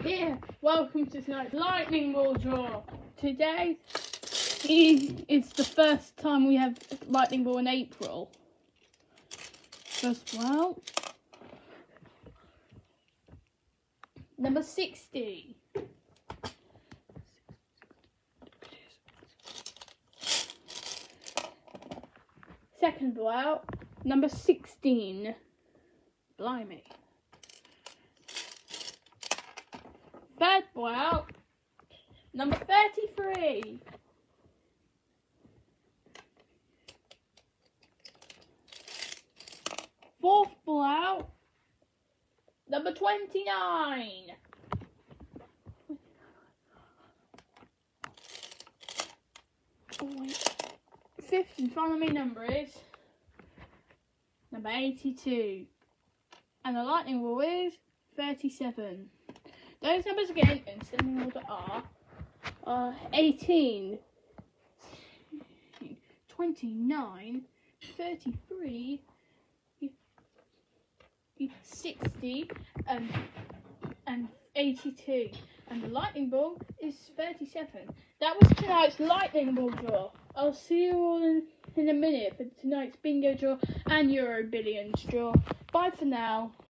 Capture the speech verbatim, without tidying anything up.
Yeah, welcome to tonight's lightning ball draw. Today is the first time we have lightning ball in April. First one out. Number sixty. Second ball out. Number sixteen. Blimey. Third ball out. Number thirty-three. Fourth ball out. Number twenty-nine. Oh, wait. Fifth and final main number is number eighty-two. And the lightning ball is thirty-seven. Those numbers again in descending order are uh, eighteen, twenty-nine, thirty-three, sixty, and, and eighty-two. And the lightning ball is thirty-seven. That was tonight's lightning ball draw. I'll see you all in, in a minute for tonight's bingo draw and Euro Billions draw. Bye for now.